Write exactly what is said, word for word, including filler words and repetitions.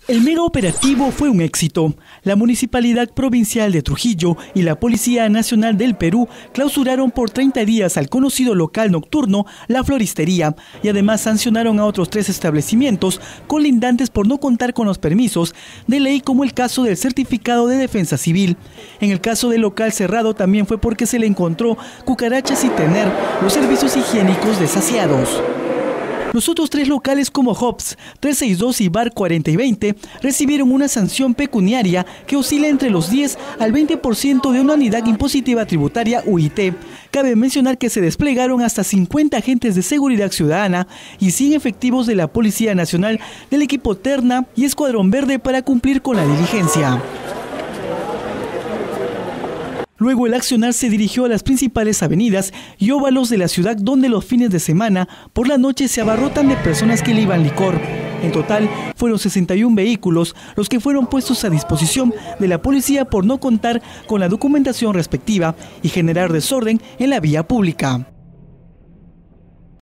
El mega operativo fue un éxito. La Municipalidad Provincial de Trujillo y la Policía Nacional del Perú clausuraron por treinta días al conocido local nocturno La Floristería y además sancionaron a otros tres establecimientos colindantes por no contar con los permisos de ley, como el caso del certificado de defensa civil. En el caso del local cerrado también fue porque se le encontró cucarachas y tener los servicios higiénicos desasiados. Los otros tres locales como Hobbs, trescientos sesenta y dos y Bar cuarenta y veinte recibieron una sanción pecuniaria que oscila entre los diez al veinte por ciento de una unidad impositiva tributaria U I T. Cabe mencionar que se desplegaron hasta cincuenta agentes de seguridad ciudadana y cien efectivos de la Policía Nacional, del equipo Terna y Escuadrón Verde para cumplir con la diligencia. Luego el accionar se dirigió a las principales avenidas y óvalos de la ciudad, donde los fines de semana por la noche se abarrotan de personas que liban licor. En total fueron sesenta y un vehículos los que fueron puestos a disposición de la policía por no contar con la documentación respectiva y generar desorden en la vía pública.